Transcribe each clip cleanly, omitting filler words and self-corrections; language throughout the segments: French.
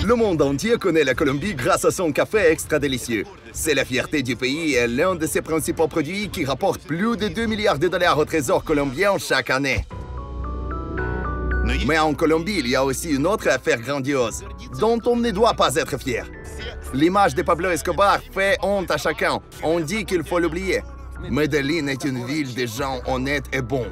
Le monde entier connaît la Colombie grâce à son café extra délicieux. C'est la fierté du pays et l'un de ses principaux produits qui rapporte plus de 2 milliards de dollars au trésor colombien chaque année. Mais en Colombie, il y a aussi une autre affaire grandiose, dont on ne doit pas être fier. L'image de Pablo Escobar fait honte à chacun. On dit qu'il faut l'oublier. Medellín est une ville de gens honnêtes et bons.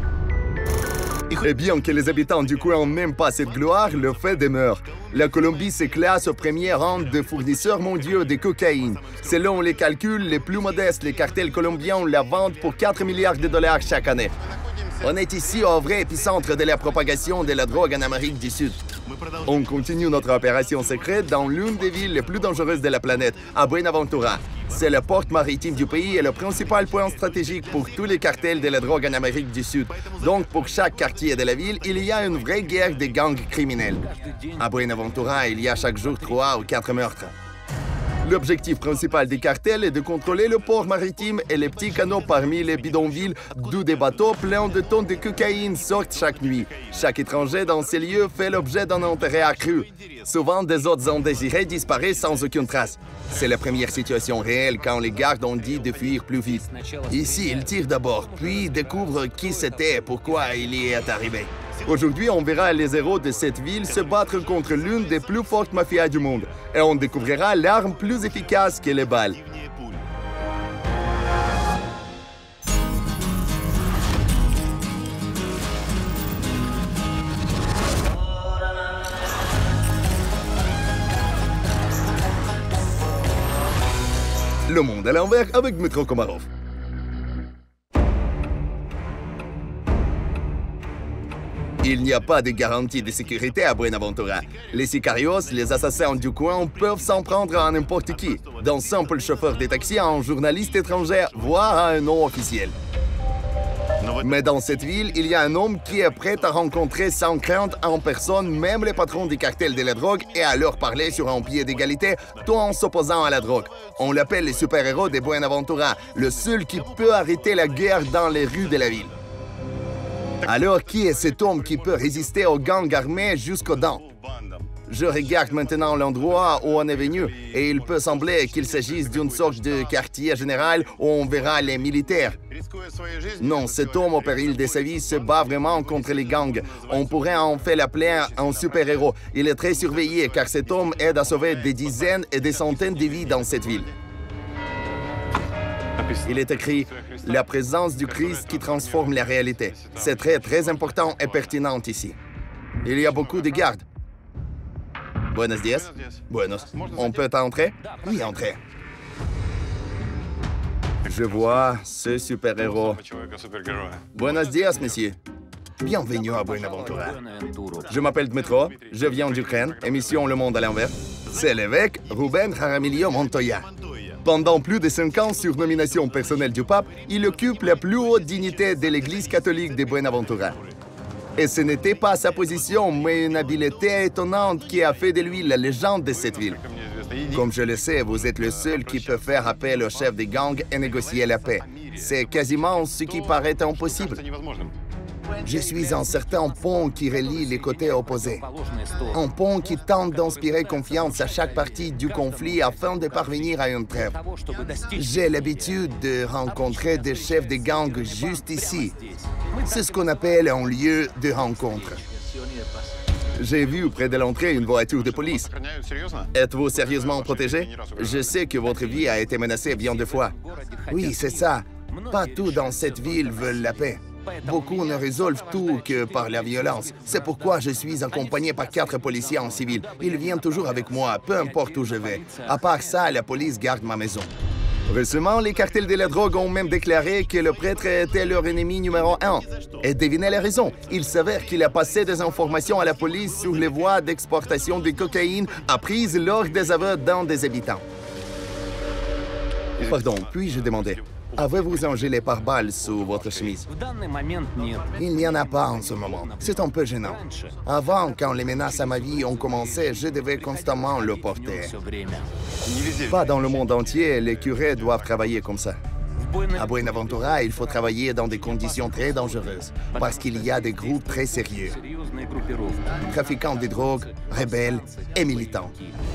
Et bien que les habitants du coin n'aiment pas cette gloire, le fait demeure. La Colombie se classe au premier rang de fournisseurs mondiaux de cocaïne. Selon les calculs les plus modestes, les cartels colombiens la vendent pour 4 milliards de dollars chaque année. On est ici au vrai épicentre de la propagation de la drogue en Amérique du Sud. On continue notre opération secrète dans l'une des villes les plus dangereuses de la planète, à Buenaventura. C'est la porte maritime du pays et le principal point stratégique pour tous les cartels de la drogue en Amérique du Sud. Donc, pour chaque quartier de la ville, il y a une vraie guerre des gangs criminels. À Buenaventura, il y a chaque jour 3 ou 4 meurtres. L'objectif principal des cartels est de contrôler le port maritime et les petits canaux parmi les bidonvilles, d'où des bateaux pleins de tonnes de cocaïne sortent chaque nuit. Chaque étranger dans ces lieux fait l'objet d'un intérêt accru. Souvent, des autres indésirés disparaissent sans aucune trace. C'est la première situation réelle quand les gardes ont dit de fuir plus vite. Ici, ils tirent d'abord, puis découvrent qui c'était et pourquoi il y est arrivé. Aujourd'hui, on verra les héros de cette ville se battre contre l'une des plus fortes mafias du monde. Et on découvrira l'arme plus efficace que les balles. Le monde à l'envers avec Dmitro Komarov. Il n'y a pas de garantie de sécurité à Buenaventura. Les sicarios, les assassins du coin, peuvent s'en prendre à n'importe qui, d'un simple chauffeur de taxi à un journaliste étranger, voire à un nom officiel. Mais dans cette ville, il y a un homme qui est prêt à rencontrer sans crainte en personne même les patrons des cartels de la drogue et à leur parler sur un pied d'égalité, tout en s'opposant à la drogue. On l'appelle le super-héros de Buenaventura, le seul qui peut arrêter la guerre dans les rues de la ville. Alors, qui est cet homme qui peut résister aux gangs armés jusqu'aux dents? Je regarde maintenant l'endroit où on est venu et il peut sembler qu'il s'agisse d'une sorte de quartier général où on verra les militaires. Non, cet homme au péril de sa vie se bat vraiment contre les gangs. On pourrait en fait l'appeler un super-héros. Il est très surveillé car cet homme aide à sauver des dizaines et des centaines de vies dans cette ville. Il est écrit « La présence du Christ qui transforme la réalité ». C'est très important et pertinent ici. Il y a beaucoup de gardes. Buenos dias. Buenos. On peut entrer? Oui, entrez. Je vois ce super-héros. Buenos dias, monsieur. Bienvenue à Buenaventura. Je m'appelle Dmitro, je viens d'Ukraine, émission Le Monde à l'envers. C'est l'évêque Rubén Jaramillo Montoya. Pendant plus de 5 ans, sur nomination personnelle du pape, il occupe la plus haute dignité de l'Église catholique de Buenaventura. Et ce n'était pas sa position, mais une habileté étonnante qui a fait de lui la légende de cette ville. Comme je le sais, vous êtes le seul qui peut faire appel au chef des gangs et négocier la paix. C'est quasiment ce qui paraît impossible. Je suis un certain pont qui relie les côtés opposés. Un pont qui tente d'inspirer confiance à chaque partie du conflit afin de parvenir à une trêve. J'ai l'habitude de rencontrer des chefs de gang juste ici. C'est ce qu'on appelle un lieu de rencontre. J'ai vu près de l'entrée une voiture de police. Êtes-vous sérieusement protégé? Je sais que votre vie a été menacée bien de fois. Oui, c'est ça. Pas tous dans cette ville veulent la paix. Beaucoup ne résolvent tout que par la violence. C'est pourquoi je suis accompagné par 4 policiers en civil. Ils viennent toujours avec moi, peu importe où je vais. À part ça, la police garde ma maison. Récemment, les cartels de la drogue ont même déclaré que le prêtre était leur ennemi numéro 1. Et devinez la raison. Il s'avère qu'il a passé des informations à la police sur les voies d'exportation de cocaïne apprises lors des aveux d'un des habitants. Pardon, puis-je demander, avez-vous un gilet pare-balles sous votre chemise? Il n'y en a pas en ce moment. C'est un peu gênant. Avant, quand les menaces à ma vie ont commencé, je devais constamment le porter. Pas dans le monde entier, les curés doivent travailler comme ça. À Buenaventura, il faut travailler dans des conditions très dangereuses parce qu'il y a des groupes très sérieux. Trafiquants de drogue, rebelles et militants.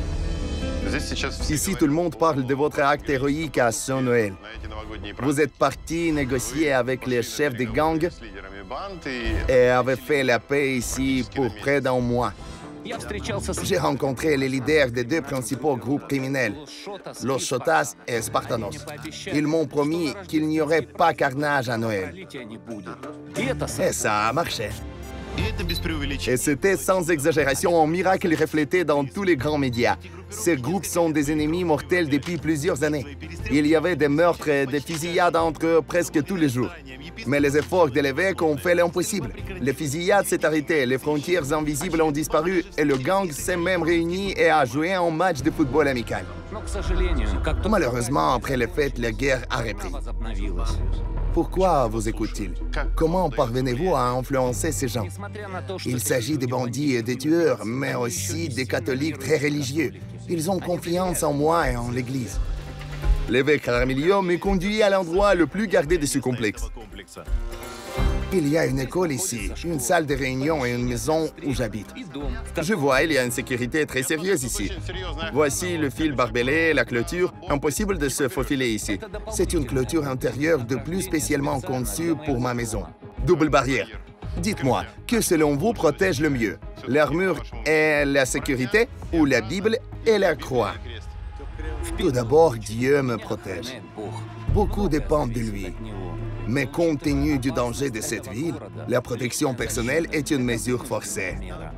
Ici, tout le monde parle de votre acte héroïque à Saint-Noël. Vous êtes parti négocier avec les chefs des gangs et avez fait la paix ici pour près d'un mois. J'ai rencontré les leaders des deux principaux groupes criminels, Los Chotas et Spartanos. Ils m'ont promis qu'il n'y aurait pas carnage à Noël. Et ça a marché. Et c'était sans exagération un miracle reflété dans tous les grands médias. Ces groupes sont des ennemis mortels depuis plusieurs années. Il y avait des meurtres et des fusillades entre eux presque tous les jours. Mais les efforts de l'évêque ont fait l'impossible. Les fusillades s'est arrêtées, les frontières invisibles ont disparu et le gang s'est même réuni et a joué un match de football amical. Malheureusement, après les fêtes, la guerre a repris. Pourquoi vous écoutent-ils? Comment parvenez-vous à influencer ces gens? Il s'agit de bandits et de tueurs, mais aussi des catholiques très religieux. Ils ont confiance en moi et en l'Église. L'évêque Jaramillo me conduit à l'endroit le plus gardé de ce complexe. Il y a une école ici, une salle de réunion et une maison où j'habite. Je vois, il y a une sécurité très sérieuse ici. Voici le fil barbelé, la clôture. Impossible de se faufiler ici. C'est une clôture intérieure de plus spécialement conçue pour ma maison. Double barrière. Dites-moi, que selon vous protège le mieux? L'armure et la sécurité ou la Bible et la croix? Tout d'abord, Dieu me protège. Beaucoup dépend de lui. Mais compte tenu du danger de cette ville, la protection personnelle est une mesure forcée.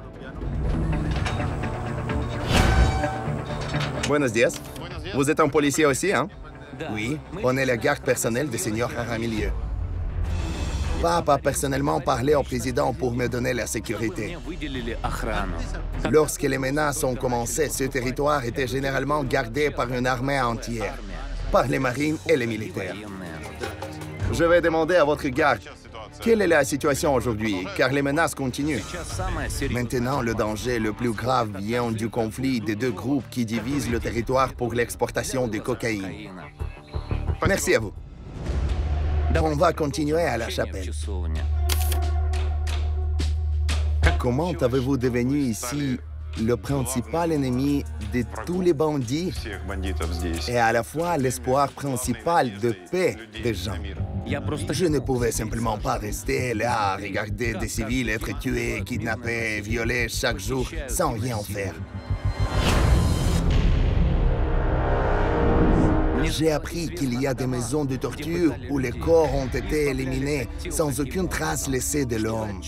Buenos días. Vous êtes un policier aussi, hein? Oui, on est la garde personnelle du Seigneur Jaramillo. Papa a personnellement parlé au président pour me donner la sécurité. Lorsque les menaces ont commencé, ce territoire était généralement gardé par une armée entière, par les marines et les militaires. Je vais demander à votre garde, quelle est la situation aujourd'hui, car les menaces continuent. Maintenant, le danger le plus grave vient du conflit des deux groupes qui divisent le territoire pour l'exportation de cocaïne. Merci à vous. On va continuer à la chapelle. Comment avez-vous devenu ici le principal ennemi de tous les bandits et à la fois l'espoir principal de paix des gens? Je ne pouvais simplement pas rester là à regarder des civils être tués, kidnappés, violés chaque jour sans rien faire. J'ai appris qu'il y a des maisons de torture où les corps ont été éliminés sans aucune trace laissée de l'homme.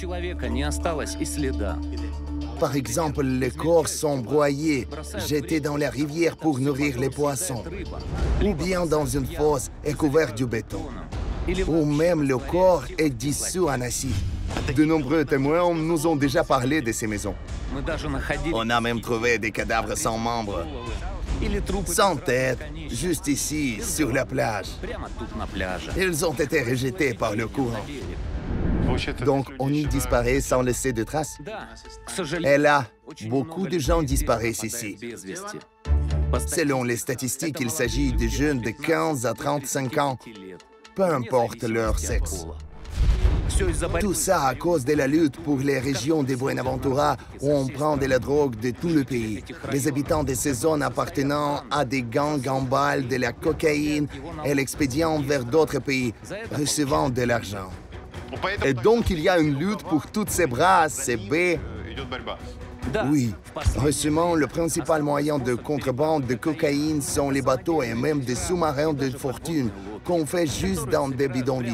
Par exemple, les corps sont broyés, jetés dans la rivière pour nourrir les poissons, ou bien dans une fosse et couvert du béton, ou même le corps est dissous en acide. De nombreux témoins nous ont déjà parlé de ces maisons. On a même trouvé des cadavres sans membres, sans tête, juste ici, sur la plage. Ils ont été rejetés par le courant. Donc, on y disparaît sans laisser de traces. Et là, beaucoup de gens disparaissent ici. Selon les statistiques, il s'agit de jeunes de 15 à 35 ans, peu importe leur sexe. Tout ça à cause de la lutte pour les régions de Buenaventura où on prend de la drogue de tout le pays. Les habitants de ces zones appartenant à des gangs emballent de la cocaïne et l'expédient vers d'autres pays, recevant de l'argent. Et donc il y a une lutte pour toutes ces bras, ces baies. Oui, récemment, le principal moyen de contrebande de cocaïne sont les bateaux et même des sous-marins de fortune qu'on fait juste dans des bidonvilles.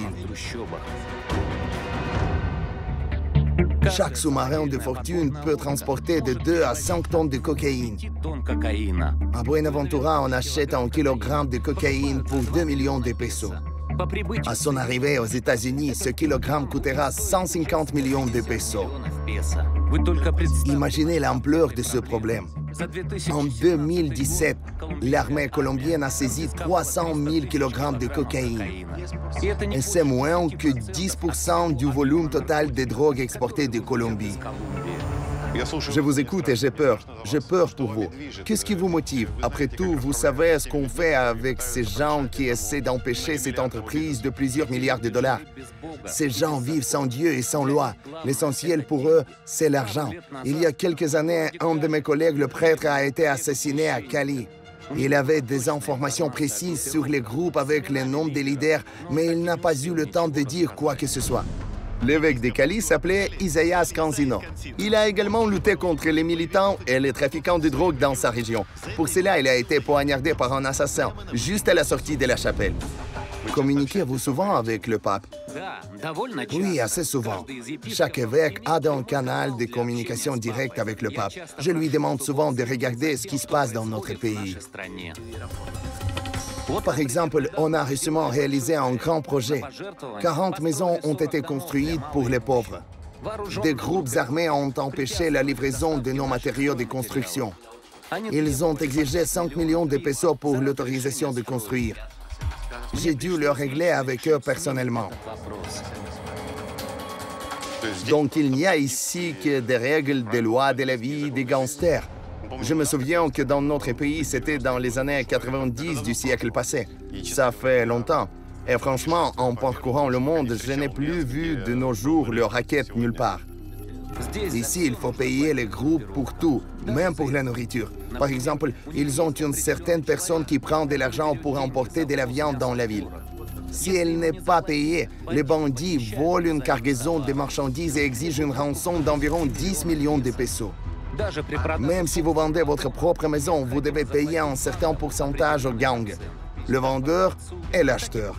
Chaque sous-marin de fortune peut transporter de 2 à 5 tonnes de cocaïne. À Buenaventura, on achète 1 kilogramme de cocaïne pour 2 millions de pesos. À son arrivée aux États-Unis, ce kilogramme coûtera 150 millions de pesos. Imaginez l'ampleur de ce problème. En 2017, l'armée colombienne a saisi 300 000 kg de cocaïne. Et c'est moins que 10% du volume total de drogue exportée de Colombie. Je vous écoute et j'ai peur. J'ai peur pour vous. Qu'est-ce qui vous motive? Après tout, vous savez ce qu'on fait avec ces gens qui essaient d'empêcher cette entreprise de plusieurs milliards de dollars. Ces gens vivent sans Dieu et sans loi. L'essentiel pour eux, c'est l'argent. Il y a quelques années, un de mes collègues, le prêtre, a été assassiné à Cali. Il avait des informations précises sur les groupes avec les noms des leaders, mais il n'a pas eu le temps de dire quoi que ce soit. L'évêque de Cali s'appelait Isaías Canzino. Il a également lutté contre les militants et les trafiquants de drogue dans sa région. Pour cela, il a été poignardé par un assassin, juste à la sortie de la chapelle. Communiquez-vous souvent avec le pape? Oui, assez souvent. Chaque évêque a un canal de communication directe avec le pape. Je lui demande souvent de regarder ce qui se passe dans notre pays. Par exemple, on a récemment réalisé un grand projet. 40 maisons ont été construites pour les pauvres. Des groupes armés ont empêché la livraison de nos matériaux de construction. Ils ont exigé 5 millions de pesos pour l'autorisation de construire. J'ai dû le régler avec eux personnellement. Donc il n'y a ici que des règles, des lois, de la vie, des gangsters. Je me souviens que dans notre pays, c'était dans les années 90 du siècle passé. Ça fait longtemps. Et franchement, en parcourant le monde, je n'ai plus vu de nos jours le racket nulle part. Ici, il faut payer les groupes pour tout, même pour la nourriture. Par exemple, ils ont une certaine personne qui prend de l'argent pour emporter de la viande dans la ville. Si elle n'est pas payée, les bandits volent une cargaison de marchandises et exigent une rançon d'environ 10 millions de pesos. Même si vous vendez votre propre maison, vous devez payer un certain pourcentage au gang, le vendeur et l'acheteur.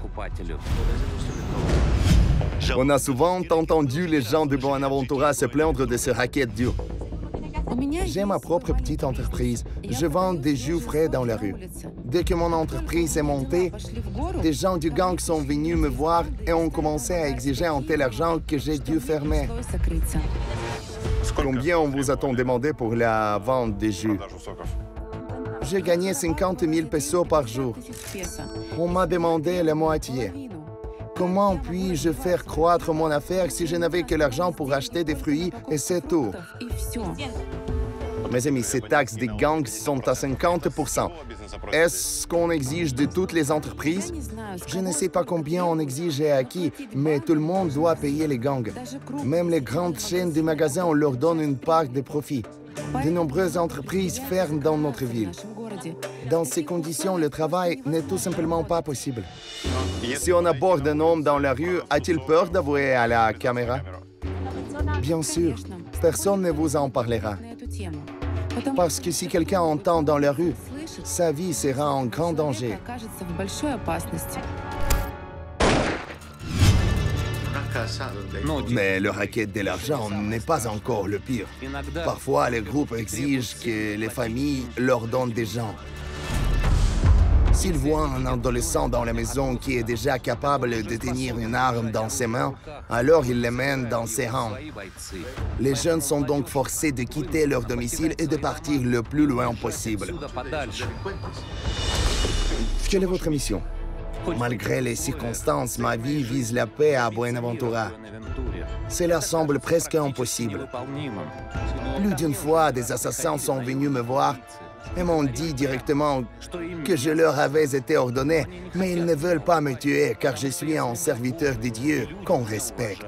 On a souvent entendu les gens de Buenaventura se plaindre de ce racket dur. J'ai ma propre petite entreprise. Je vends des jus frais dans la rue. Dès que mon entreprise est montée, des gens du gang sont venus me voir et ont commencé à exiger un tel argent que j'ai dû fermer. Combien on vous a-t-on demandé pour la vente des jus? J'ai gagné 50 000 pesos par jour. On m'a demandé la moitié. Comment puis-je faire croître mon affaire si je n'avais que l'argent pour acheter des fruits et c'est tout? Mes amis, ces taxes des gangs sont à 50%. Est-ce qu'on exige de toutes les entreprises? Je ne sais pas combien on exige et à qui, mais tout le monde doit payer les gangs. Même les grandes chaînes de magasins, on leur donne une part des profits. De nombreuses entreprises ferment dans notre ville. Dans ces conditions, le travail n'est tout simplement pas possible. Si on aborde un homme dans la rue, a-t-il peur d'avouer à la caméra? Bien sûr, personne ne vous en parlera. Parce que si quelqu'un entend dans la rue, sa vie sera en grand danger. Mais le racket de l'argent n'est pas encore le pire. Parfois, les groupes exigent que les familles leur donnent des gens. S'ils voient un adolescent dans la maison qui est déjà capable de tenir une arme dans ses mains, alors ils les mènent dans ses rangs. Les jeunes sont donc forcés de quitter leur domicile et de partir le plus loin possible. Quelle est votre mission? Malgré les circonstances, ma vie vise la paix à Buenaventura. Cela semble presque impossible. Plus d'une fois, des assassins sont venus me voir et m'ont dit directement que je leur avais été ordonné, mais ils ne veulent pas me tuer car je suis un serviteur de Dieu qu'on respecte.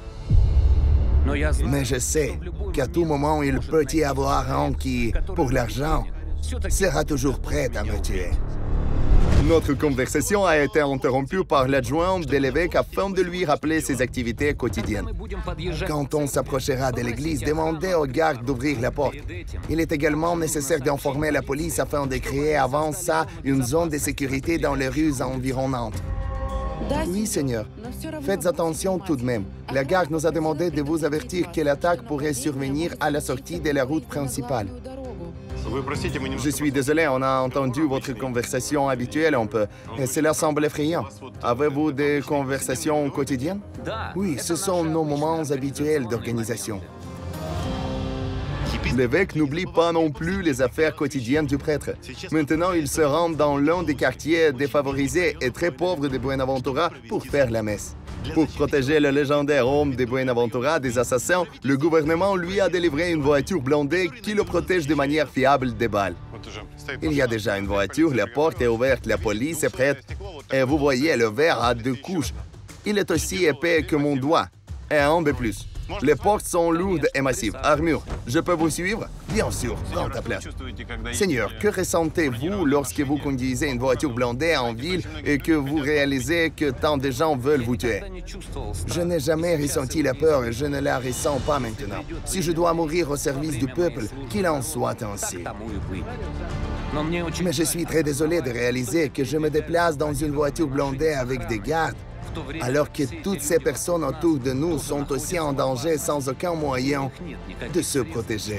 Mais je sais qu'à tout moment, il peut y avoir un qui, pour l'argent, sera toujours prêt à me tuer. Notre conversation a été interrompue par l'adjoint de l'évêque afin de lui rappeler ses activités quotidiennes. Quand on s'approchera de l'église, demandez aux gardes d'ouvrir la porte. Il est également nécessaire d'informer la police afin de créer avant ça une zone de sécurité dans les rues environnantes. Oui, Seigneur. Faites attention tout de même. La garde nous a demandé de vous avertir que l'attaque pourrait survenir à la sortie de la route principale. Je suis désolé, on a entendu votre conversation habituelle un peu, et cela semble effrayant. Avez-vous des conversations quotidiennes? Oui, ce sont nos moments habituels d'organisation. L'évêque n'oublie pas non plus les affaires quotidiennes du prêtre. Maintenant, il se rend dans l'un des quartiers défavorisés et très pauvres de Buenaventura pour faire la messe. Pour protéger le légendaire homme de Buenaventura des assassins, le gouvernement lui a délivré une voiture blindée qui le protège de manière fiable des balles. Il y a déjà une voiture, la porte est ouverte, la police est prête. Et vous voyez, le verre a 2 couches. Il est aussi épais que mon doigt, et un de plus. Les portes sont lourdes et massives. Armure, je peux vous suivre? Bien sûr, prends ta place. Seigneur, que ressentez-vous lorsque vous conduisez une voiture blindée en ville et que vous réalisez que tant de gens veulent vous tuer? Je n'ai jamais ressenti la peur et je ne la ressens pas maintenant. Si je dois mourir au service du peuple, qu'il en soit ainsi. Mais je suis très désolé de réaliser que je me déplace dans une voiture blindée avec des gardes, alors que toutes ces personnes autour de nous sont aussi en danger sans aucun moyen de se protéger.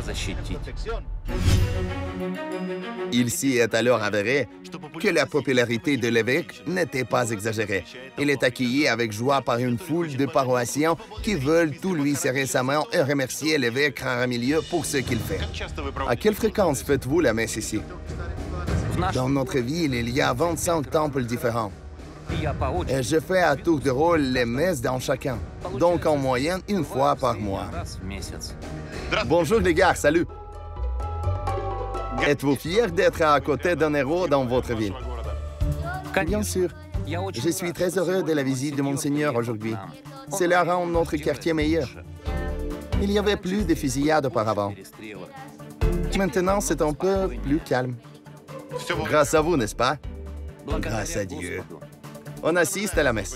Il s'y est alors avéré que la popularité de l'évêque n'était pas exagérée. Il est accueilli avec joie par une foule de paroissiens qui veulent tout lui serrer sa main et remercier l'évêque Jaramillo pour ce qu'il fait. À quelle fréquence faites-vous la messe ici? Dans notre ville, il y a 25 temples différents. Et je fais à tour de rôle les messes dans chacun, donc en moyenne 1 fois par mois. Bonjour les gars, salut! Êtes-vous fiers d'être à côté d'un héros dans votre ville? Bien sûr. Je suis très heureux de la visite de Monseigneur aujourd'hui. Cela rend notre quartier meilleur. Il y avait plus de fusillades auparavant. Maintenant, c'est un peu plus calme. Grâce à vous, n'est-ce pas? Grâce à Dieu. On assiste à la messe.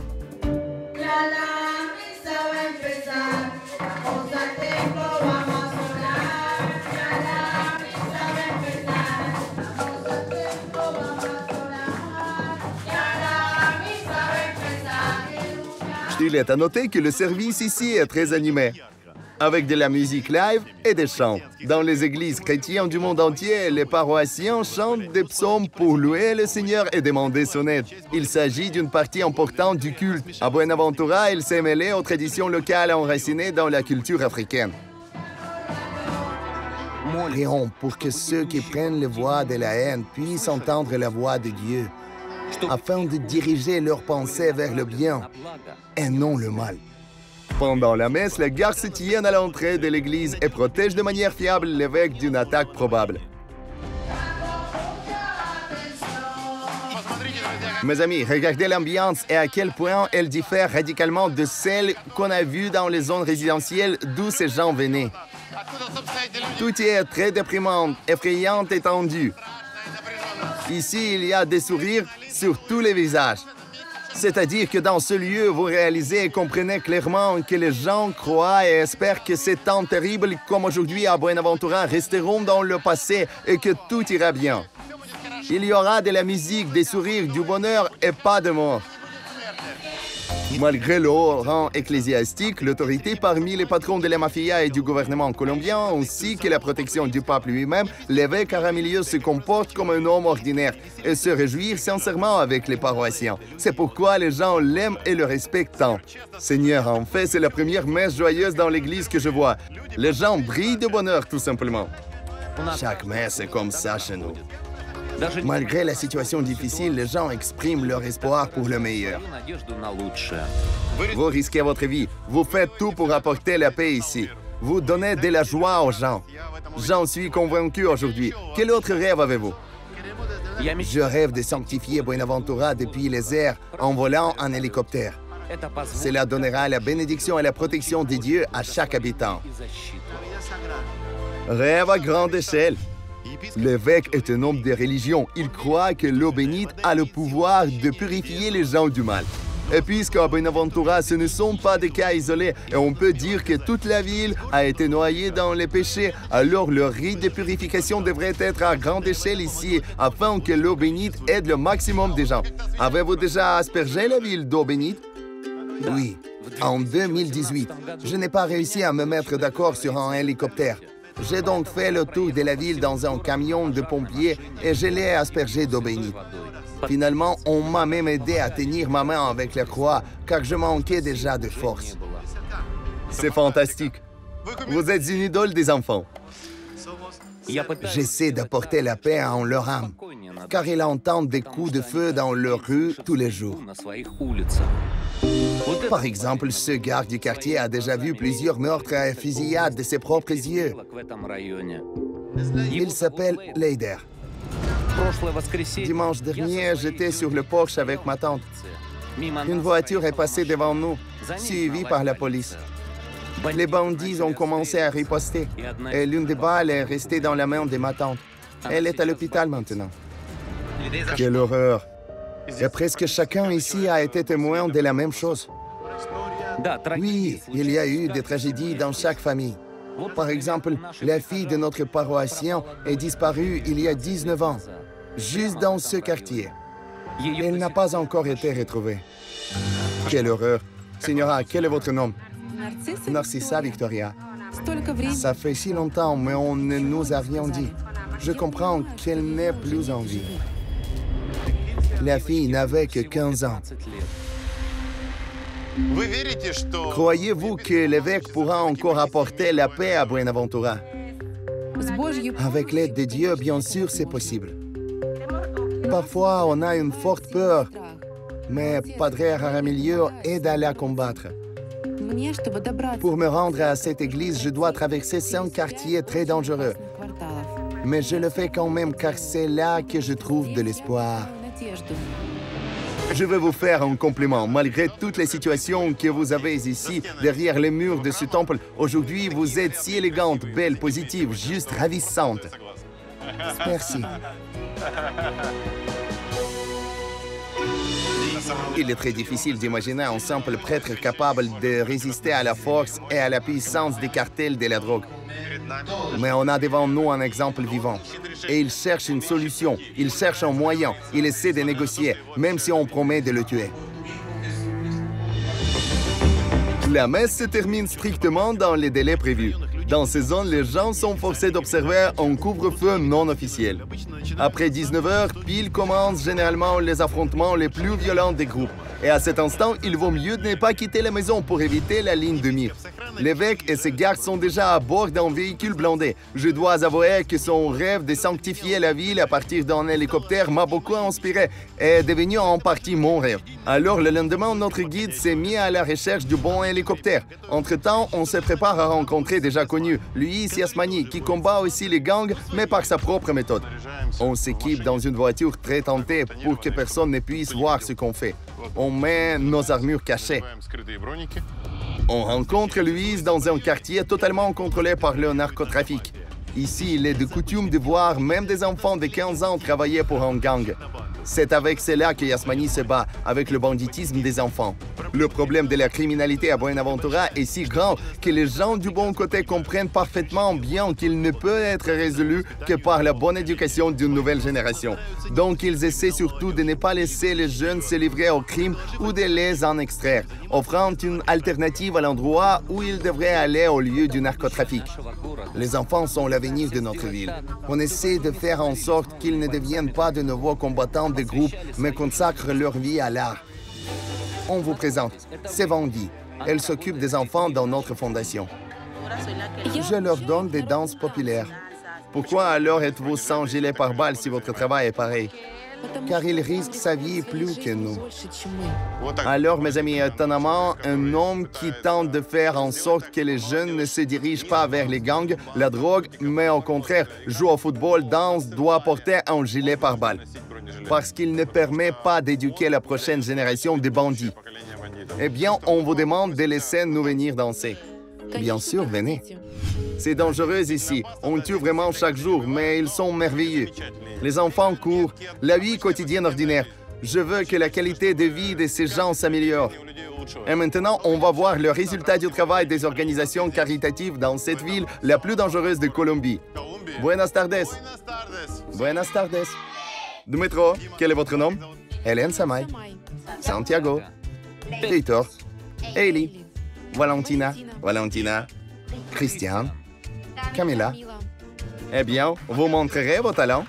Il est à noter que le service ici est très animé, avec de la musique live et des chants. Dans les églises chrétiennes du monde entier, les paroissiens chantent des psaumes pour louer le Seigneur et demander son aide. Il s'agit d'une partie importante du culte. À Buenaventura, il s'est mêlé aux traditions locales enracinées dans la culture africaine. Prions pour que ceux qui prennent la voie de la haine puissent entendre la voix de Dieu, afin de diriger leurs pensées vers le bien et non le mal. Pendant la messe, les gardes se tiennent à l'entrée de l'église et protègent de manière fiable l'évêque d'une attaque probable. Mes amis, regardez l'ambiance et à quel point elle diffère radicalement de celle qu'on a vue dans les zones résidentielles d'où ces gens venaient. Tout y est très déprimant, effrayant et tendu. Ici, il y a des sourires sur tous les visages. C'est-à-dire que dans ce lieu, vous réalisez et comprenez clairement que les gens croient et espèrent que ces temps terribles comme aujourd'hui à Buenaventura resteront dans le passé et que tout ira bien. Il y aura de la musique, des sourires, du bonheur et pas de mort. Malgré le haut rang ecclésiastique, l'autorité parmi les patrons de la mafia et du gouvernement colombien, ainsi que la protection du pape lui-même, l'évêque Jaramillo se comporte comme un homme ordinaire et se réjouit sincèrement avec les paroissiens. C'est pourquoi les gens l'aiment et le respectent tant. Seigneur, en fait, c'est la première messe joyeuse dans l'église que je vois. Les gens brillent de bonheur, tout simplement. Chaque messe est comme ça chez nous. Malgré la situation difficile, les gens expriment leur espoir pour le meilleur. Vous risquez votre vie. Vous faites tout pour apporter la paix ici. Vous donnez de la joie aux gens. J'en suis convaincu aujourd'hui. Quel autre rêve avez-vous? Je rêve de sanctifier Buenaventura depuis les airs en volant en hélicoptère. Cela donnera la bénédiction et la protection de Dieu à chaque habitant. Rêve à grande échelle. L'évêque est un homme de religion. Il croit que l'eau bénite a le pouvoir de purifier les gens du mal. Et puisqu'à Buenaventura, ce ne sont pas des cas isolés, et on peut dire que toute la ville a été noyée dans les péchés, alors le rite de purification devrait être à grande échelle ici, afin que l'eau bénite aide le maximum de gens. Avez-vous déjà aspergé la ville d'eau bénite? Oui, en 2018. Je n'ai pas réussi à me mettre d'accord sur un hélicoptère. J'ai donc fait le tour de la ville dans un camion de pompiers et je l'ai aspergé d'eau bénite. Finalement, on m'a même aidé à tenir ma main avec la croix, car je manquais déjà de force. C'est fantastique. Vous êtes une idole des enfants. J'essaie d'apporter la paix en leur âme, car ils entendent des coups de feu dans leur rue tous les jours. Par exemple, ce garde du quartier a déjà vu plusieurs meurtres et fusillades de ses propres yeux. Il s'appelle Leider. Dimanche dernier, j'étais sur le porche avec ma tante. Une voiture est passée devant nous, suivie par la police. Les bandits ont commencé à riposter et l'une des balles est restée dans la main de ma tante. Elle est à l'hôpital maintenant. Quelle horreur! Et presque chacun ici a été témoin de la même chose. Oui, il y a eu des tragédies dans chaque famille. Par exemple, la fille de notre paroissien est disparue il y a 19 ans, juste dans ce quartier. Elle n'a pas encore été retrouvée. Quelle horreur! Signora, quel est votre nom? Narcissa Victoria. Ça fait si longtemps, mais on ne nous a rien dit. Je comprends qu'elle n'est plus en vie. La fille n'avait que 15 ans. Croyez-vous que l'évêque pourra encore apporter la paix à Buenaventura? Avec l'aide de Dieu, bien sûr, c'est possible. Parfois, on a une forte peur, mais Padre Jaramillo aide à la combattre. Pour me rendre à cette église, je dois traverser 5 quartiers très dangereux. Mais je le fais quand même car c'est là que je trouve de l'espoir. Je vais vous faire un compliment. Malgré toutes les situations que vous avez ici, derrière les murs de ce temple, aujourd'hui, vous êtes si élégante, belle, positive, juste ravissante. Merci. Il est très difficile d'imaginer un simple prêtre capable de résister à la force et à la puissance des cartels de la drogue. Mais on a devant nous un exemple vivant. Et il cherche une solution, il cherche un moyen, il essaie de négocier, même si on promet de le tuer. La messe se termine strictement dans les délais prévus. Dans ces zones, les gens sont forcés d'observer un couvre-feu non officiel. Après 19h, pile commencent généralement les affrontements les plus violents des groupes. Et à cet instant, il vaut mieux ne pas quitter la maison pour éviter la ligne de mire. L'évêque et ses gardes sont déjà à bord d'un véhicule blindé. Je dois avouer que son rêve de sanctifier la ville à partir d'un hélicoptère m'a beaucoup inspiré et est devenu en partie mon rêve. Alors le lendemain, notre guide s'est mis à la recherche du bon hélicoptère. Entre-temps, on se prépare à rencontrer déjà connu, Luis Yasmani, qui combat aussi les gangs, mais par sa propre méthode. On s'équipe dans une voiture très tentée pour que personne ne puisse voir ce qu'on fait. On met nos armures cachées. On rencontre Luis dans un quartier totalement contrôlé par le narcotrafic. Ici, il est de coutume de voir même des enfants de 15 ans travailler pour un gang. C'est avec cela que Yasmani se bat, avec le banditisme des enfants. Le problème de la criminalité à Buenaventura est si grand que les gens du bon côté comprennent parfaitement bien qu'il ne peut être résolu que par la bonne éducation d'une nouvelle génération. Donc, ils essaient surtout de ne pas laisser les jeunes se livrer au crime ou de les en extraire, offrant une alternative à l'endroit où ils devraient aller au lieu du narcotrafic. Les enfants sont l'avenir de notre ville. On essaie de faire en sorte qu'ils ne deviennent pas de nouveaux combattants des groupes, mais consacrent leur vie à l'art. On vous présente Sevandi. Elle s'occupe des enfants dans notre fondation. Je leur donne des danses populaires. Pourquoi alors êtes-vous sans gilet pare-balles si votre travail est pareil? Car il risque sa vie plus que nous. Alors, mes amis, étonnamment, un homme qui tente de faire en sorte que les jeunes ne se dirigent pas vers les gangs, la drogue, mais au contraire, joue au football, danse, doit porter un gilet pare-balles. Parce qu'il ne permet pas d'éduquer la prochaine génération de bandits. Eh bien, on vous demande de laisser nous venir danser. Bien sûr, venez. C'est dangereux ici. On tue vraiment chaque jour, mais ils sont merveilleux. Les enfants courent, la vie quotidienne ordinaire. Je veux que la qualité de vie de ces gens s'améliore. Et maintenant, on va voir le résultat du travail des organisations caritatives dans cette ville la plus dangereuse de Colombie. Buenas tardes. Buenas tardes. Dumetro, quel est votre nom? Hélène Samay. Santiago. Victor. Eli. Valentina. Christiane. Camilla. Eh bien, vous montrerez vos talents.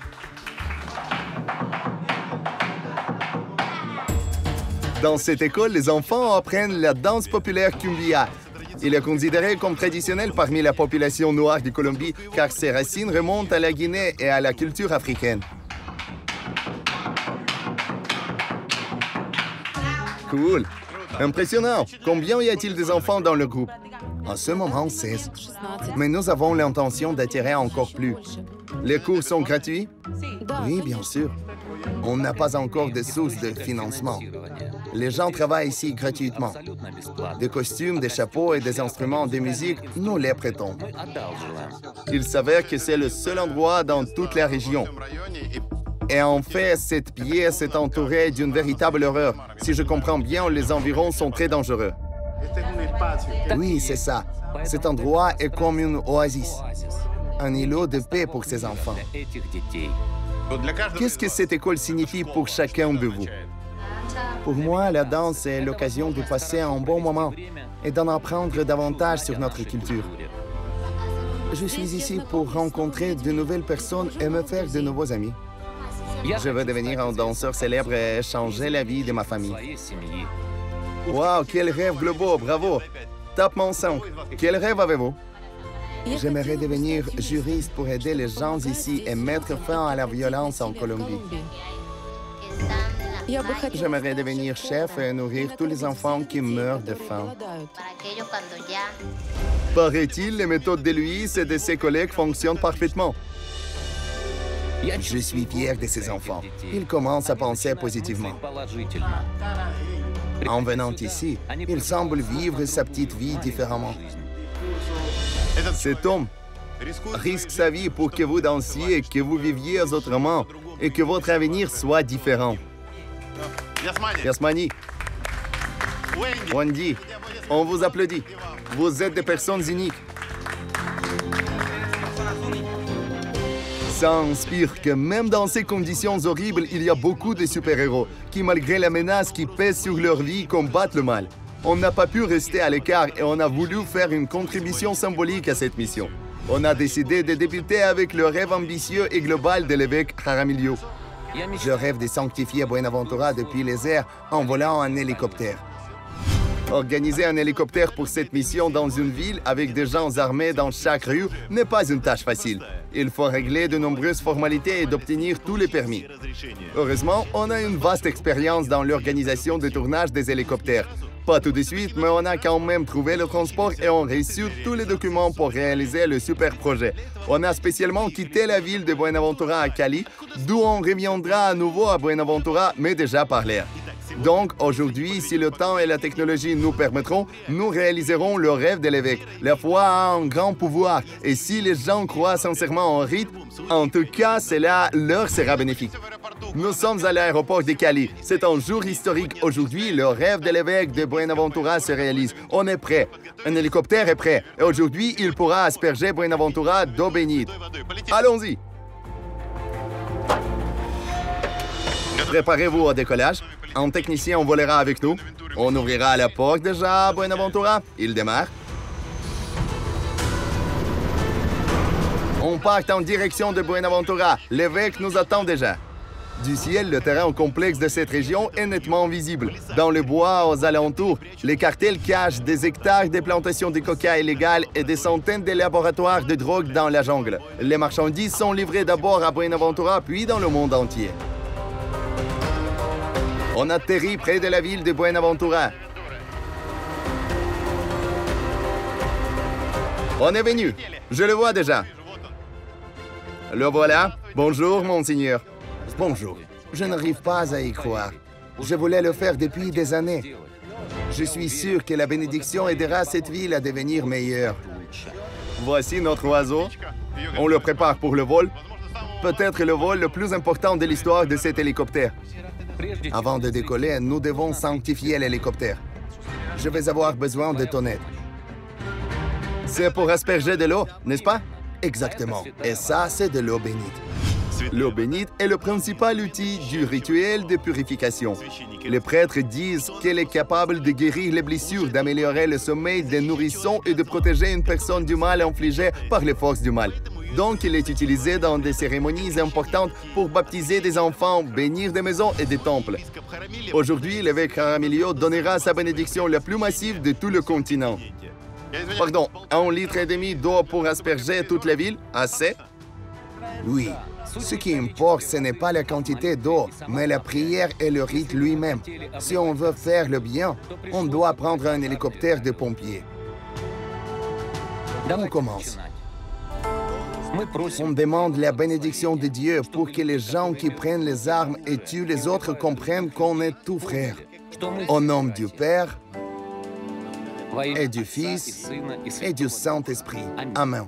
Dans cette école, les enfants apprennent la danse populaire cumbia. Il est considéré comme traditionnel parmi la population noire de Colombie car ses racines remontent à la Guinée et à la culture africaine. Cool. Impressionnant! Combien y a-t-il des enfants dans le groupe? En ce moment, 16. Mais nous avons l'intention d'attirer encore plus. Les cours sont gratuits? Oui, bien sûr. On n'a pas encore de sources de financement. Les gens travaillent ici gratuitement. Des costumes, des chapeaux et des instruments de musique, nous les prêtons. Il s'avère que c'est le seul endroit dans toute la région. Et en fait, cette pièce est entourée d'une véritable horreur. Si je comprends bien, les environs sont très dangereux. Oui, c'est ça. Cet endroit est comme une oasis. Un îlot de paix pour ces enfants. Qu'est-ce que cette école signifie pour chacun de vous? Pour moi, la danse est l'occasion de passer un bon moment et d'en apprendre davantage sur notre culture. Je suis ici pour rencontrer de nouvelles personnes et me faire de nouveaux amis. Je veux devenir un danseur célèbre et changer la vie de ma famille. Wow, quel rêve global, bravo! Top mon 5. Quel rêve avez-vous? J'aimerais devenir juriste pour aider les gens ici et mettre fin à la violence en Colombie. J'aimerais devenir chef et nourrir tous les enfants qui meurent de faim. Paraît-il, les méthodes de Luis et de ses collègues fonctionnent parfaitement. Je suis fier de ces enfants. Ils commencent à penser positivement. En venant ici, il semble vivre sa petite vie différemment. Cet homme risque sa vie pour que vous dansiez, que vous viviez autrement et que votre avenir soit différent. Yasmani, Wendy, on vous applaudit. Vous êtes des personnes uniques. Ça inspire que même dans ces conditions horribles, il y a beaucoup de super-héros qui, malgré la menace qui pèse sur leur vie, combattent le mal. On n'a pas pu rester à l'écart et on a voulu faire une contribution symbolique à cette mission. On a décidé de débuter avec le rêve ambitieux et global de l'évêque Jaramillo. Je rêve de sanctifier Buenaventura depuis les airs en volant un hélicoptère. Organiser un hélicoptère pour cette mission dans une ville avec des gens armés dans chaque rue n'est pas une tâche facile. Il faut régler de nombreuses formalités et d'obtenir tous les permis. Heureusement, on a une vaste expérience dans l'organisation de tournage des hélicoptères. Pas tout de suite, mais on a quand même trouvé le transport et on reçu tous les documents pour réaliser le super projet. On a spécialement quitté la ville de Buenaventura à Cali, d'où on reviendra à nouveau à Buenaventura, mais déjà par l'air. Donc, aujourd'hui, si le temps et la technologie nous permettront, nous réaliserons le rêve de l'évêque. La foi a un grand pouvoir, et si les gens croient sincèrement en rite, en tout cas, cela leur sera bénéfique. Nous sommes à l'aéroport de Cali. C'est un jour historique. Aujourd'hui, le rêve de l'évêque de Buenaventura se réalise. On est prêt. Un hélicoptère est prêt. Et aujourd'hui, il pourra asperger Buenaventura d'eau bénite. Allons-y. Préparez-vous au décollage. Un technicien volera avec nous. On ouvrira la porte déjà à Buenaventura. Il démarre. On part en direction de Buenaventura. L'évêque nous attend déjà. Du ciel, le terrain complexe de cette région est nettement visible. Dans le bois aux alentours, les cartels cachent des hectares de plantations de coca illégales et des centaines de laboratoires de drogue dans la jungle. Les marchandises sont livrées d'abord à Buenaventura, puis dans le monde entier. On atterrit près de la ville de Buenaventura. On est venu. Je le vois déjà. Le voilà. Bonjour, monseigneur. Bonjour. Je n'arrive pas à y croire. Je voulais le faire depuis des années. Je suis sûr que la bénédiction aidera cette ville à devenir meilleure. Voici notre oiseau. On le prépare pour le vol. Peut-être le vol le plus important de l'histoire de cet hélicoptère. Avant de décoller, nous devons sanctifier l'hélicoptère. Je vais avoir besoin de ton aide. C'est pour asperger de l'eau, n'est-ce pas? Exactement. Et ça, c'est de l'eau bénite. L'eau bénite est le principal outil du rituel de purification. Les prêtres disent qu'elle est capable de guérir les blessures, d'améliorer le sommeil des nourrissons et de protéger une personne du mal infligé par les forces du mal. Donc, il est utilisé dans des cérémonies importantes pour baptiser des enfants, bénir des maisons et des temples. Aujourd'hui, l'évêque Jaramillo donnera sa bénédiction la plus massive de tout le continent. Pardon, 1,5 litre d'eau pour asperger toute la ville? Assez? Oui, Ce qui importe, ce n'est pas la quantité d'eau, mais la prière et le rite lui-même. Si on veut faire le bien, on doit prendre un hélicoptère de pompiers. On commence. On demande la bénédiction de Dieu pour que les gens qui prennent les armes et tuent les autres comprennent qu'on est tous frères. Au nom du Père, et du Fils, et du Saint-Esprit. Amen.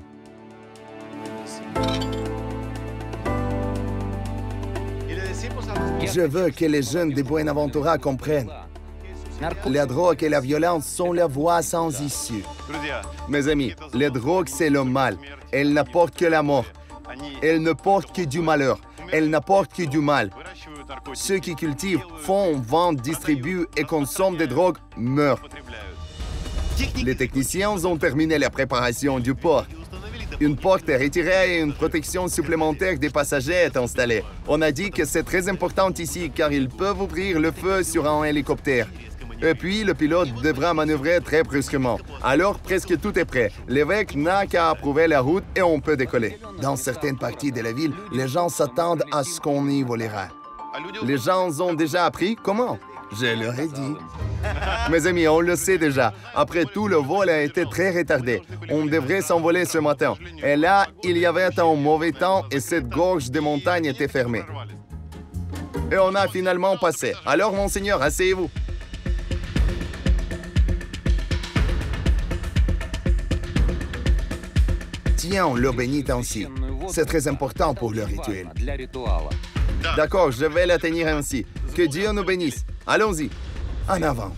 Je veux que les jeunes de Buenaventura comprennent. La drogue et la violence sont la voie sans issue. Mes amis, la drogue, c'est le mal. Elle n'apporte que la mort. Elle ne porte que du malheur. Elle n'apporte que du mal. Ceux qui cultivent, font, vendent, distribuent et consomment des drogues meurent. Les techniciens ont terminé la préparation du port. Une porte est retirée et une protection supplémentaire des passagers est installée. On a dit que c'est très important ici car ils peuvent ouvrir le feu sur un hélicoptère. Et puis, le pilote devra manœuvrer très brusquement. Alors, presque tout est prêt. L'évêque n'a qu'à approuver la route et on peut décoller. Dans certaines parties de la ville, les gens s'attendent à ce qu'on y volera. Les gens ont déjà appris comment? Je leur ai dit. Mes amis, on le sait déjà. Après tout, le vol a été très retardé. On devrait s'envoler ce matin. Et là, il y avait un mauvais temps et cette gorge de montagne était fermée. Et on a finalement passé. Alors, monseigneur, asseyez-vous. Tiens, l'eau bénite ainsi. C'est très important pour le rituel. D'accord, je vais la tenir ainsi. Que Dieu nous bénisse. Allons-y. En avant.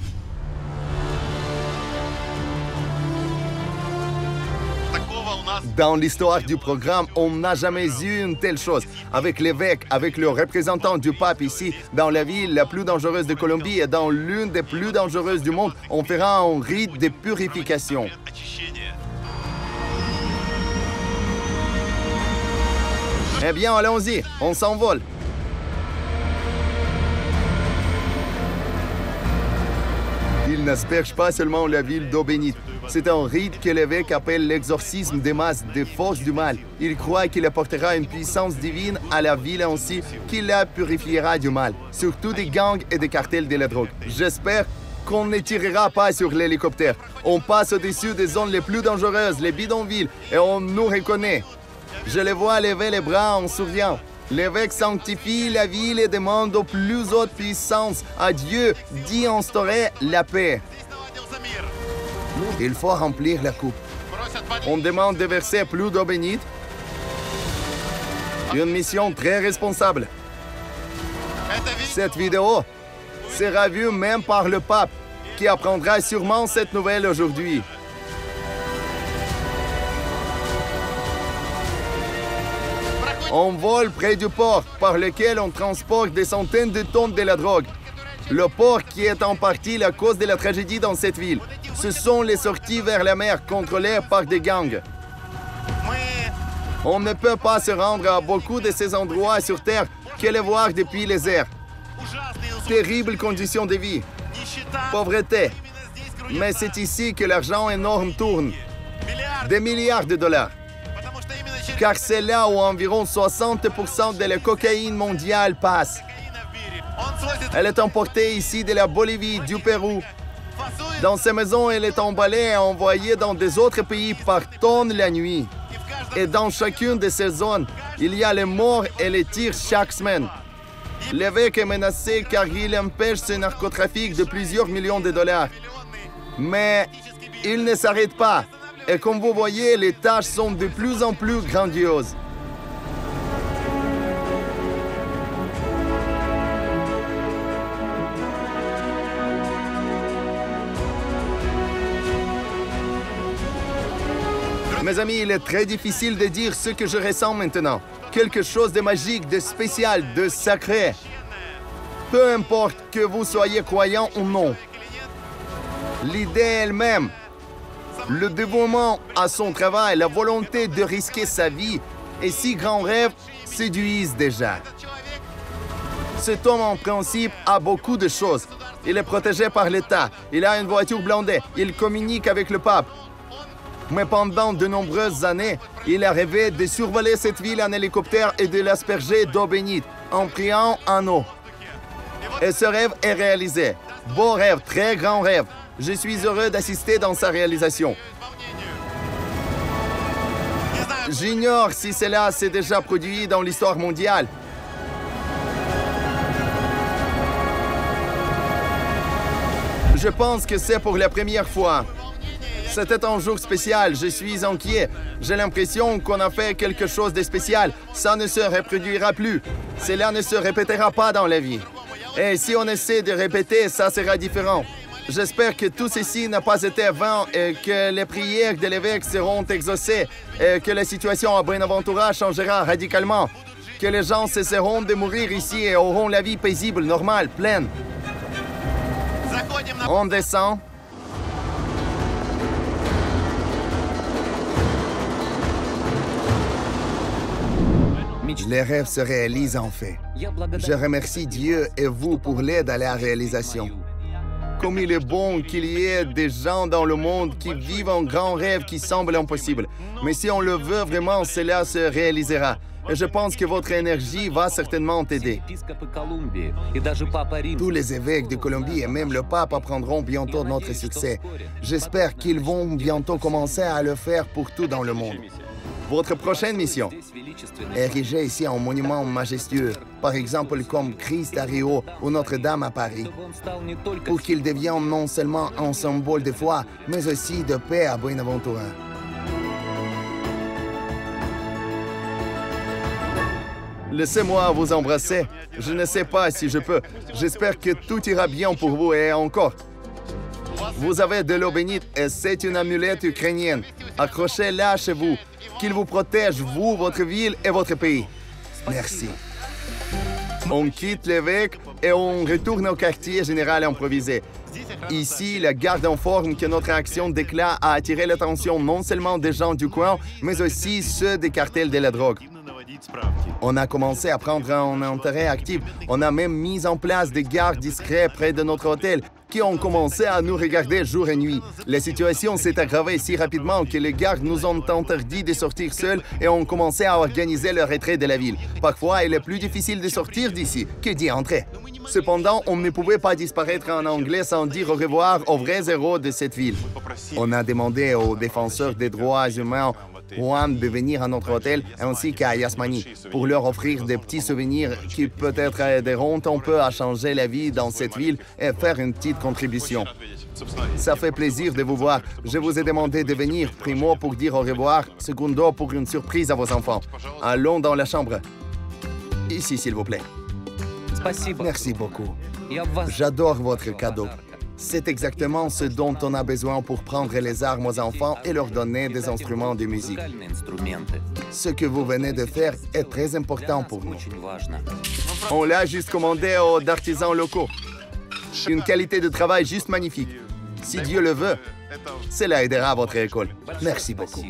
Dans l'histoire du programme, on n'a jamais eu une telle chose. Avec l'évêque, avec le représentant du pape ici, dans la ville la plus dangereuse de Colombie et dans l'une des plus dangereuses du monde, on fera un rite de purification. Eh bien, allons-y, on s'envole. Il n'asperge pas seulement la ville d'eau bénite. C'est un rite que l'évêque appelle l'exorcisme des masses, des forces du mal. Il croit qu'il apportera une puissance divine à la ville ainsi qu'il la purifiera du mal, surtout des gangs et des cartels de la drogue. J'espère qu'on ne tirera pas sur l'hélicoptère. On passe au-dessus des zones les plus dangereuses, les bidonvilles, et on nous reconnaît. Je les vois lever les bras en souriant. L'évêque sanctifie la ville et demande aux plus hautes puissances à Dieu d'y instaurer la paix. Il faut remplir la coupe. On demande de verser plus d'eau bénite. Une mission très responsable. Cette vidéo sera vue même par le pape, qui apprendra sûrement cette nouvelle aujourd'hui. On vole près du port par lequel on transporte des centaines de tonnes de la drogue. Le port qui est en partie la cause de la tragédie dans cette ville. Ce sont les sorties vers la mer contrôlées par des gangs. On ne peut pas se rendre à beaucoup de ces endroits sur Terre que les voir depuis les airs. Terribles conditions de vie, pauvreté. Mais c'est ici que l'argent énorme tourne. Des milliards de dollars. Car c'est là où environ 60% de la cocaïne mondiale passe. Elle est importée ici de la Bolivie, du Pérou. Dans ces maisons, elle est emballée et envoyée dans des autres pays par tonnes la nuit. Et dans chacune de ces zones, il y a les morts et les tirs chaque semaine. L'évêque est menacé car il empêche ce narcotrafic de plusieurs millions de dollars. Mais il ne s'arrête pas. Et comme vous voyez, les tâches sont de plus en plus grandioses. Mes amis, il est très difficile de dire ce que je ressens maintenant. Quelque chose de magique, de spécial, de sacré. Peu importe que vous soyez croyant ou non. L'idée elle-même, le dévouement à son travail, la volonté de risquer sa vie et si grands rêves séduisent déjà. Cet homme, en principe, a beaucoup de choses. Il est protégé par l'État. Il a une voiture blindée. Il communique avec le pape. Mais pendant de nombreuses années, il a rêvé de survoler cette ville en hélicoptère et de l'asperger d'eau bénite, en priant en eau. Et ce rêve est réalisé. Beau rêve, très grand rêve. Je suis heureux d'assister dans sa réalisation. J'ignore si cela s'est déjà produit dans l'histoire mondiale. Je pense que c'est pour la première fois. C'était un jour spécial, je suis inquiet. J'ai l'impression qu'on a fait quelque chose de spécial. Ça ne se reproduira plus. Cela ne se répétera pas dans la vie. Et si on essaie de répéter, ça sera différent. J'espère que tout ceci n'a pas été vain et que les prières de l'évêque seront exaucées et que la situation à Buenaventura changera radicalement. Que les gens cesseront de mourir ici et auront la vie paisible, normale, pleine. On descend. Les rêves se réalisent en fait. Je remercie Dieu et vous pour l'aide à la réalisation. Comme il est bon qu'il y ait des gens dans le monde qui vivent un grand rêve qui semble impossible. Mais si on le veut vraiment, cela se réalisera. Et je pense que votre énergie va certainement t'aider. Tous les évêques de Colombie et même le pape apprendront bientôt notre succès. J'espère qu'ils vont bientôt commencer à le faire pour tout dans le monde. Votre prochaine mission, ériger ici un monument majestueux, par exemple comme Christ à Rio ou Notre-Dame à Paris, pour qu'il devienne non seulement un symbole de foi, mais aussi de paix à Buenaventura. Laissez-moi vous embrasser. Je ne sais pas si je peux. J'espère que tout ira bien pour vous et encore. Vous avez de l'eau bénite et c'est une amulette ukrainienne. Accrochez-la chez vous. Qu'il vous protège, vous, votre ville et votre pays. Merci. On quitte l'évêque et on retourne au quartier général improvisé. Ici, la garde informe que notre action d'éclat a attiré l'attention non seulement des gens du coin, mais aussi ceux des cartels de la drogue. On a commencé à prendre un intérêt actif. On a même mis en place des gardes discrets près de notre hôtel qui ont commencé à nous regarder jour et nuit. La situation s'est aggravée si rapidement que les gardes nous ont interdit de sortir seuls et ont commencé à organiser le retrait de la ville. Parfois, il est plus difficile de sortir d'ici que d'y entrer. Cependant, on ne pouvait pas disparaître en anglais sans dire au revoir aux vrais héros de cette ville. On a demandé aux défenseurs des droits humains Juan de venir à notre hôtel ainsi qu'à Yasmani pour leur offrir des petits souvenirs qui peut-être aideront un peu à changer la vie dans cette ville et faire une petite contribution. Ça fait plaisir de vous voir. Je vous ai demandé de venir, primo pour dire au revoir, secondo pour une surprise à vos enfants. Allons dans la chambre. Ici, s'il vous plaît. Merci beaucoup. J'adore votre cadeau. C'est exactement ce dont on a besoin pour prendre les armes aux enfants et leur donner des instruments de musique. Ce que vous venez de faire est très important pour nous. On l'a juste commandé aux artisans locaux. Une qualité de travail juste magnifique. Si Dieu le veut, cela aidera votre école. Merci beaucoup.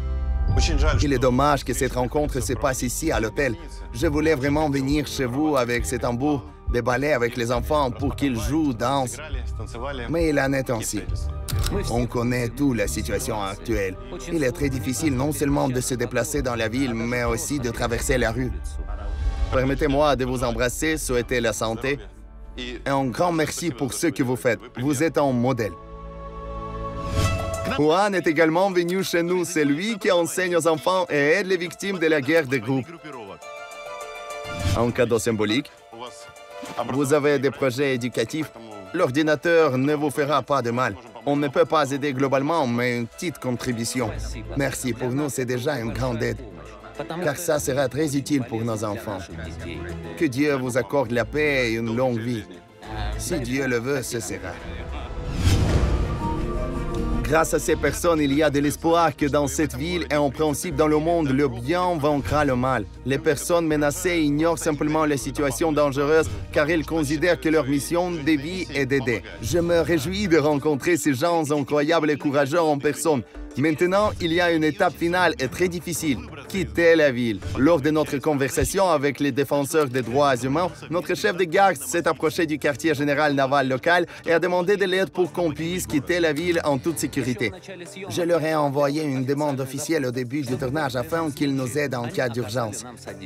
Il est dommage que cette rencontre se passe ici, à l'hôtel. Je voulais vraiment venir chez vous avec ces tambours, des ballets avec les enfants pour qu'ils jouent, dansent. Mais il en est ainsi. On connaît toute la situation actuelle. Il est très difficile non seulement de se déplacer dans la ville, mais aussi de traverser la rue. Permettez-moi de vous embrasser, souhaiter la santé. Et un grand merci pour ce que vous faites. Vous êtes un modèle. Juan est également venu chez nous. C'est lui qui enseigne aux enfants et aide les victimes de la guerre de groupe. Un cadeau symbolique. Vous avez des projets éducatifs. L'ordinateur ne vous fera pas de mal. On ne peut pas aider globalement, mais une petite contribution. Merci, pour nous, c'est déjà une grande aide. Car ça sera très utile pour nos enfants. Que Dieu vous accorde la paix et une longue vie. Si Dieu le veut, ce sera. Grâce à ces personnes, il y a de l'espoir que dans cette ville et en principe dans le monde, le bien vaincra le mal. Les personnes menacées ignorent simplement les situations dangereuses car elles considèrent que leur mission de vie est d'aider. Je me réjouis de rencontrer ces gens incroyables et courageux en personne. Maintenant, il y a une étape finale et très difficile, qui quitter la ville. Lors de notre conversation avec les défenseurs des droits humains, notre chef de garde s'est approché du quartier général naval local et a demandé de l'aide pour qu'on puisse quitter la ville en toute sécurité. Je leur ai envoyé une demande officielle au début du tournage afin qu'ils nous aident en cas d'urgence.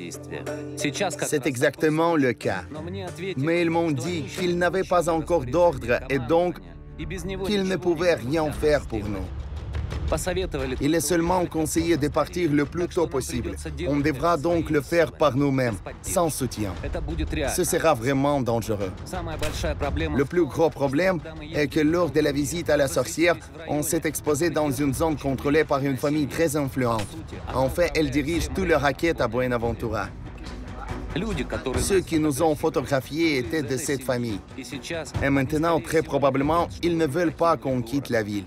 C'est exactement le cas. Mais ils m'ont dit qu'ils n'avaient pas encore d'ordre et donc qu'ils ne pouvaient rien faire pour nous. Il est seulement conseillé de partir le plus tôt possible. On devra donc le faire par nous-mêmes, sans soutien. Ce sera vraiment dangereux. Le plus gros problème est que lors de la visite à la sorcière, on s'est exposé dans une zone contrôlée par une famille très influente. En fait, elle dirige tout le racket à Buenaventura. Ceux qui nous ont photographiés étaient de cette famille. Et maintenant, très probablement, ils ne veulent pas qu'on quitte la ville.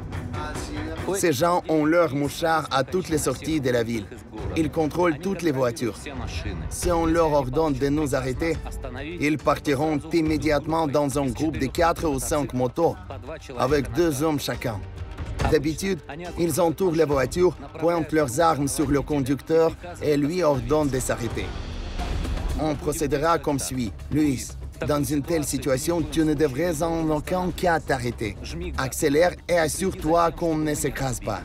Ces gens ont leurs mouchards à toutes les sorties de la ville. Ils contrôlent toutes les voitures. Si on leur ordonne de nous arrêter, ils partiront immédiatement dans un groupe de 4 ou 5 motos, avec 2 hommes chacun. D'habitude, ils entourent la voiture, pointent leurs armes sur le conducteur et lui ordonnent de s'arrêter. On procédera comme suit. Luis, dans une telle situation, tu ne devrais en aucun cas t'arrêter. Accélère et assure-toi qu'on ne s'écrase pas.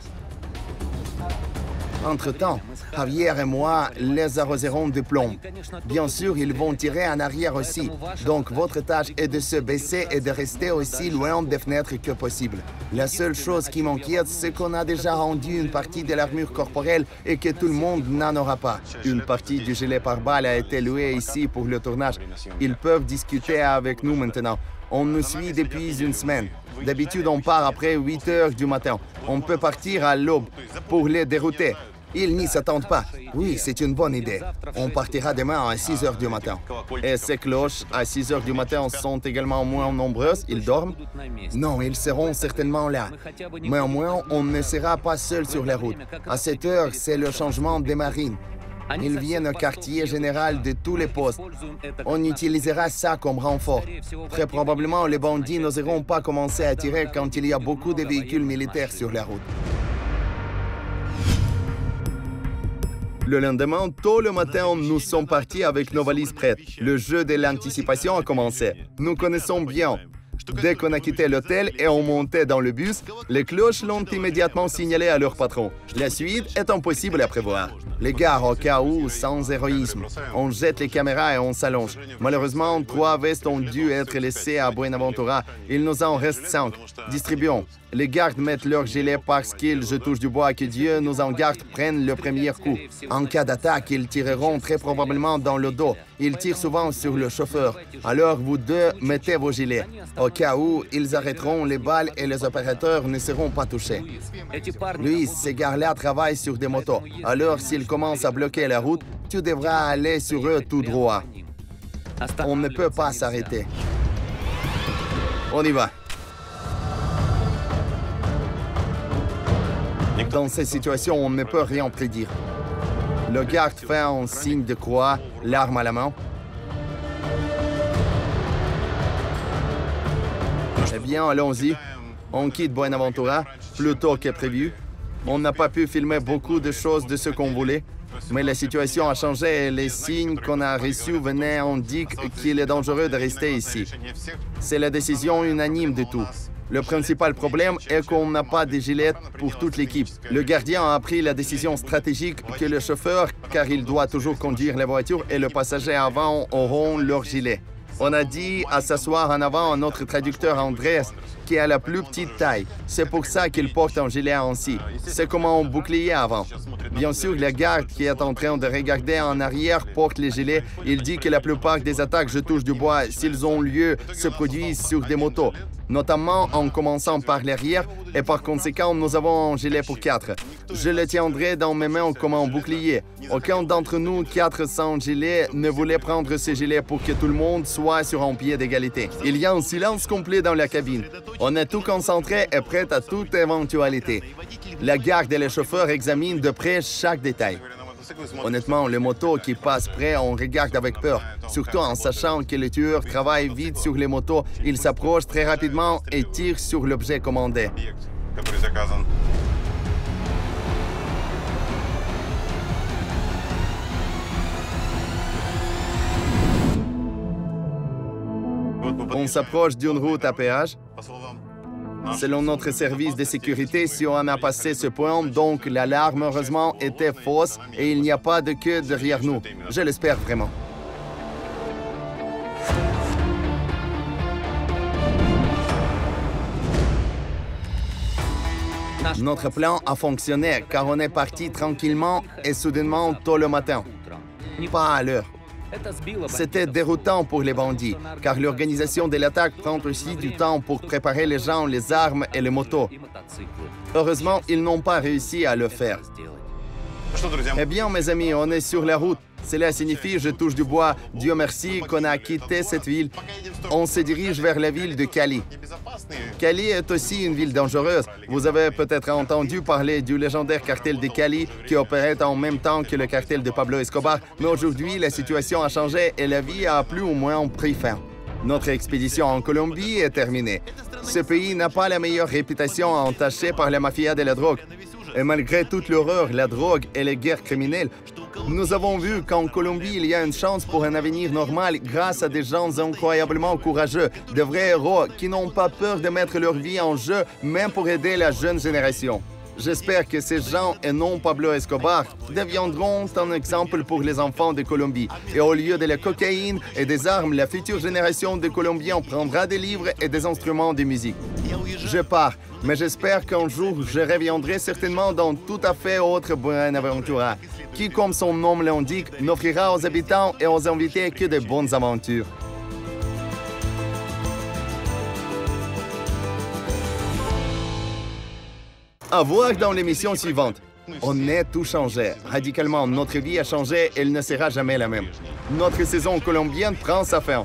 Entre-temps, Javier et moi les arroserons de plomb. Bien sûr, ils vont tirer en arrière aussi. Donc, votre tâche est de se baisser et de rester aussi loin des fenêtres que possible. La seule chose qui m'inquiète, c'est qu'on a déjà rendu une partie de l'armure corporelle et que tout le monde n'en aura pas. Une partie du gilet pare-balles a été louée ici pour le tournage. Ils peuvent discuter avec nous maintenant. On nous suit depuis une semaine. D'habitude, on part après 8 heures du matin. On peut partir à l'aube pour les dérouter. Ils n'y s'attendent pas. Oui, c'est une bonne idée. On partira demain à 6 heures du matin. Et ces cloches, à 6 heures du matin, sont également moins nombreuses. Ils dorment? Non, ils seront certainement là. Mais au moins, on ne sera pas seul sur la route. À 7 heures, c'est le changement des marines. Ils viennent au quartier général de tous les postes. On utilisera ça comme renfort. Très probablement, les bandits n'oseront pas commencer à tirer quand il y a beaucoup de véhicules militaires sur la route. Le lendemain, tôt le matin, nous sommes partis avec nos valises prêtes. Le jeu de l'anticipation a commencé. Nous connaissons bien. Dès qu'on a quitté l'hôtel et on montait dans le bus, les cloches l'ont immédiatement signalé à leur patron. La suite est impossible à prévoir. Les gars, au cas où, sans héroïsme, on jette les caméras et on s'allonge. Malheureusement, 3 vestes ont dû être laissées à Buenaventura. Il nous en reste 5. Distribuons. Les gardes mettent leur gilet parce qu'ils, je touche du bois, que Dieu nous en garde, prennent le premier coup. En cas d'attaque, ils tireront très probablement dans le dos. Ils tirent souvent sur le chauffeur. Alors, vous deux, mettez vos gilets. Au cas où, ils arrêteront les balles et les opérateurs ne seront pas touchés. Luis, ces gars-là travaillent sur des motos. Alors, s'ils commencent à bloquer la route, tu devras aller sur eux tout droit. On ne peut pas s'arrêter. On y va. Dans ces situations, on ne peut rien prédire. Le garde fait un signe de croix, l'arme à la main. Eh bien, allons-y. On quitte Buenaventura plus tôt que prévu. On n'a pas pu filmer beaucoup de choses de ce qu'on voulait, mais la situation a changé et les signes qu'on a reçus venaient indiquent qu'il est dangereux de rester ici. C'est la décision unanime de tous. Le principal problème est qu'on n'a pas de gilets pour toute l'équipe. Le gardien a pris la décision stratégique que le chauffeur, car il doit toujours conduire la voiture, et le passager avant auront leur gilet. On a dit à s'asseoir en avant à notre traducteur Andrés, qui a la plus petite taille. C'est pour ça qu'il porte un gilet ainsi. C'est comme un bouclier avant. Bien sûr, le garde qui est en train de regarder en arrière porte les gilets. Il dit que la plupart des attaques, je touche du bois, s'ils ont lieu, se produisent sur des motos, notamment en commençant par l'arrière, et par conséquent, nous avons un gilet pour 4. Je le tiendrai dans mes mains comme un bouclier. Aucun d'entre nous, 400 gilets, ne voulait prendre ce gilet pour que tout le monde soit sur un pied d'égalité. Il y a un silence complet dans la cabine. On est tout concentré et prêt à toute éventualité. La garde et les chauffeurs examinent de près chaque détail. Honnêtement, les motos qui passent près, on regarde avec peur, surtout en sachant que les tueurs travaillent vite sur les motos. Ils s'approchent très rapidement et tirent sur l'objet commandé. On s'approche d'une route à péage. Selon notre service de sécurité, si on a passé ce point, donc l'alarme heureusement était fausse et il n'y a pas de queue derrière nous. Je l'espère vraiment. Notre plan a fonctionné car on est parti tranquillement et soudainement tôt le matin. Pas à l'heure. C'était déroutant pour les bandits, car l'organisation de l'attaque prend aussi du temps pour préparer les gens, les armes et les motos. Heureusement, ils n'ont pas réussi à le faire. Eh bien, mes amis, on est sur la route. Cela signifie, je touche du bois, Dieu merci, qu'on a quitté cette ville. On se dirige vers la ville de Cali. Cali est aussi une ville dangereuse. Vous avez peut-être entendu parler du légendaire cartel de Cali qui opérait en même temps que le cartel de Pablo Escobar. Mais aujourd'hui, la situation a changé et la vie a plus ou moins pris fin. Notre expédition en Colombie est terminée. Ce pays n'a pas la meilleure réputation entachée par la mafia de la drogue. Et malgré toute l'horreur, la drogue et les guerres criminelles, nous avons vu qu'en Colombie, il y a une chance pour un avenir normal grâce à des gens incroyablement courageux, de vrais héros qui n'ont pas peur de mettre leur vie en jeu, même pour aider la jeune génération. J'espère que ces gens, et non Pablo Escobar, deviendront un exemple pour les enfants de Colombie. Et au lieu de la cocaïne et des armes, la future génération de Colombiens prendra des livres et des instruments de musique. Je pars, mais j'espère qu'un jour, je reviendrai certainement dans tout à fait autre Buenaventura, qui, comme son nom l'indique, n'offrira aux habitants et aux invités que de bonnes aventures. À voir dans l'émission suivante. On est tout changé. Radicalement, notre vie a changé et elle ne sera jamais la même. Notre saison colombienne prend sa fin.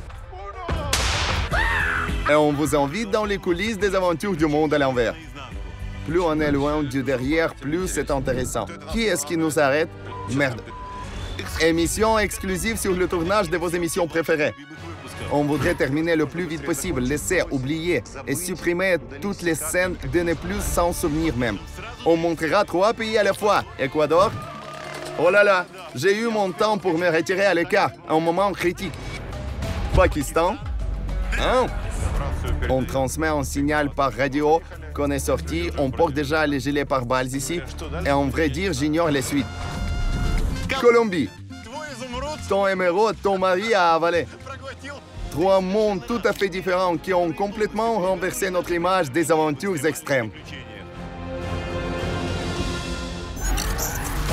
Et on vous invite dans les coulisses des aventures du monde à l'envers. Plus on est loin du derrière, plus c'est intéressant. Qui est-ce qui nous arrête? Merde. Émission exclusive sur le tournage de vos émissions préférées. On voudrait terminer le plus vite possible, laisser, oublier et supprimer toutes les scènes de ne plus s'en souvenir même. On montrera 3 pays à la fois. Équateur. Oh là là, j'ai eu mon temps pour me retirer à l'écart, un moment critique. Pakistan. Hein? On transmet un signal par radio qu'on est sorti, on porte déjà les gilets pare-balles ici, et en vrai dire, j'ignore les suites. Colombie. Ton émeraude, ton mari a avalé. 3 mondes tout à fait différents qui ont complètement renversé notre image des aventures extrêmes.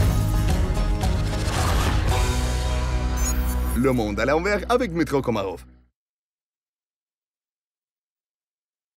Le monde à l'envers avec Dmytro Komarov.